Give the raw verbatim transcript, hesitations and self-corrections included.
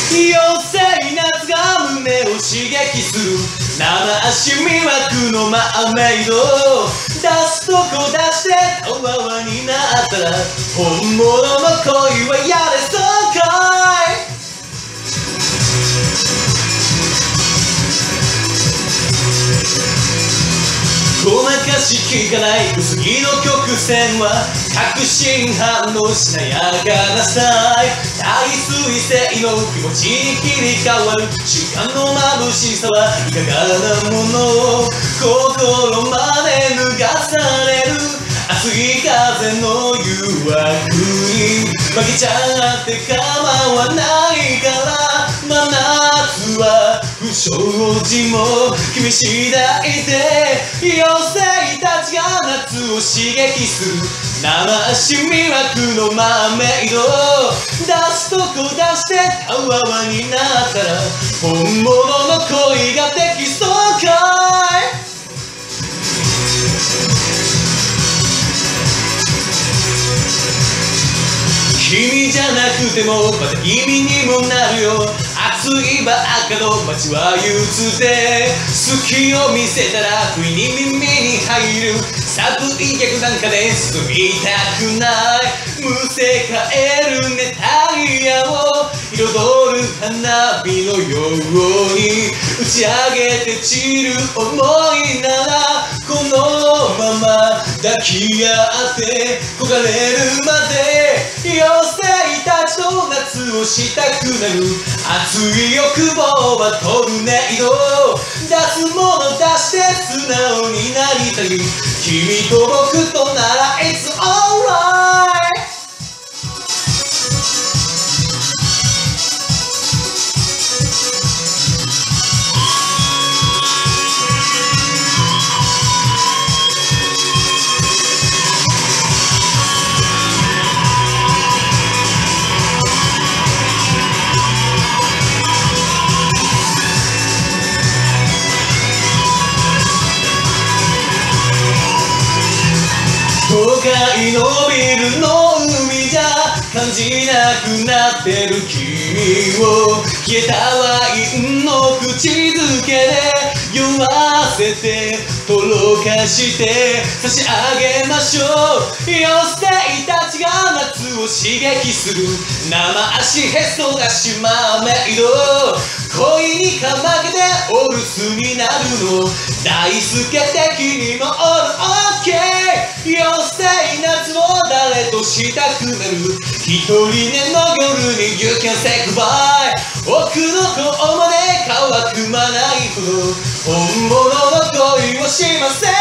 妖精夏が胸を刺激する生足魅惑のマーメイド出すとこ出してたわわになったら本物の恋はやれそうかいごまかしきかない薄着の曲線は確信犯のしなやかなスタイル大水性の気持ちに切り替わる瞬間の眩しさはいかがなもの心まで脱がされる熱い風の誘惑に負けちゃって構わないから真夏は不祥事も君次第で妖精たちが夏を刺激する生足魅惑のマーメイド出すとこ出してたわわになったら本物の恋ができそうかい君じゃなくてもまた君にもなるよ熱いばっかの街は憂鬱で好きを見せたら不意に耳に入る寒い逆なんかで進みたくないむせ返る熱帯夜を彩る花火のように打ち上げて散る想いならこのまま抱き合って焦がれるまで妖精たちと夏をしたくなる熱い欲望はトルネード出すもの出して素直になりたい君と僕となら It's alright都会のビルの海じゃ感じなくなってる君を消えたワインの口づけで酔わせてとろかして差し上げましょう妖精たちが夏を刺激する生足へそ出しマーメイド恋にかまけてお留守になるの大輔的にもオールオッケー妖精夏を誰としたくなる一人寝の夜に You can say goodbye 奥の方まで乾くまないほど本物の恋をしません